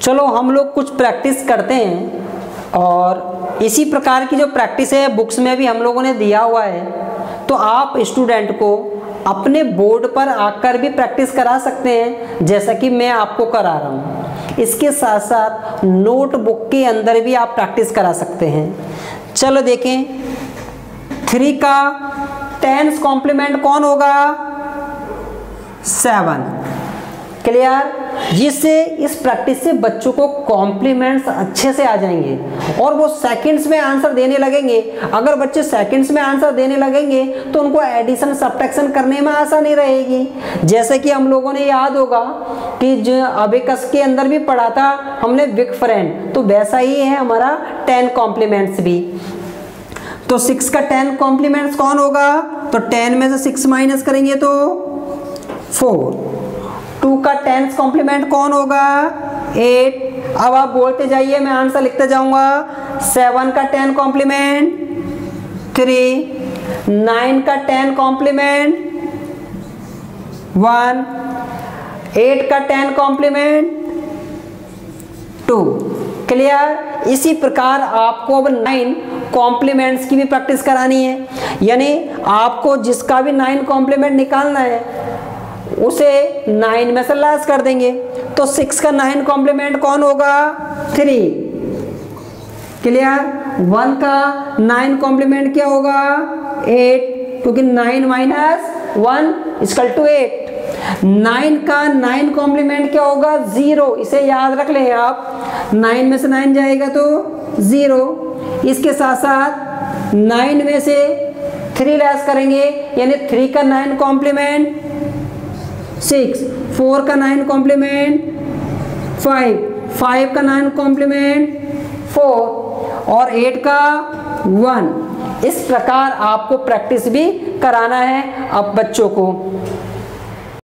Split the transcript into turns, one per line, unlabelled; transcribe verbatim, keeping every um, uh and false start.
चलो हम लोग कुछ प्रैक्टिस करते हैं और इसी प्रकार की जो प्रैक्टिस है बुक्स में भी हम लोगों ने दिया हुआ है, तो आप स्टूडेंट को अपने बोर्ड पर आकर भी प्रैक्टिस करा सकते हैं जैसा कि मैं आपको करा रहा हूँ। इसके साथ साथ नोटबुक के अंदर भी आप प्रैक्टिस करा सकते हैं। चलो देखें, थ्री का टेंस कॉम्प्लीमेंट कौन होगा? सेवन। क्लियर? जिससे इस प्रैक्टिस से बच्चों को कॉम्प्लीमेंट्स अच्छे से आ जाएंगे और वो सेकंड्स में आंसर देने लगेंगे। अगर बच्चे सेकंड्स में आंसर देने लगेंगे तो उनको एडिशन सब्ट्रैक्शन करने में आसानी रहेगी। जैसे कि हम लोगों ने याद होगा कि जो अबेकस के अंदर भी पढ़ा था हमने विक फ्रेंड, तो वैसा ही है हमारा टेन कॉम्प्लीमेंट्स भी। तो सिक्स का टेन कॉम्प्लीमेंट्स कौन होगा? तो टेन में से सिक्स माइनस करेंगे तो फोर। टू का टेंस कॉम्प्लीमेंट कौन होगा? एट। अब आप बोलते जाइए, मैं आंसर लिखते जाऊंगा। सेवन का टेन कॉम्प्लीमेंट थ्री। नाइन का टेन कॉम्प्लीमेंट वन। एट का टेन कॉम्प्लीमेंट टू। क्लियर? इसी प्रकार आपको अब नाइन कॉम्प्लीमेंट्स की भी प्रैक्टिस करानी है, यानी आपको जिसका भी नाइन कॉम्प्लीमेंट निकालना है उसे नाइन में से लेस कर देंगे। तो सिक्स का नाइन कॉम्प्लीमेंट कौन होगा? थ्री। क्लियर? वन का नाइन कॉम्प्लीमेंट क्या होगा? एट, क्योंकि nine minus one equal to eight. Nine का नाइन कॉम्प्लीमेंट क्या होगा? जीरो। इसे याद रख लें आप, नाइन में से नाइन जाएगा तो जीरो। इसके साथ साथ नाइन में से थ्री लेस करेंगे, यानी थ्री का नाइन कॉम्प्लीमेंट सिक्स। फोर का नाइन कॉम्प्लीमेंट फाइव। फाइव का नाइन कॉम्प्लीमेंट फोर और एट का वन। इस प्रकार आपको प्रैक्टिस भी कराना है अब बच्चों को।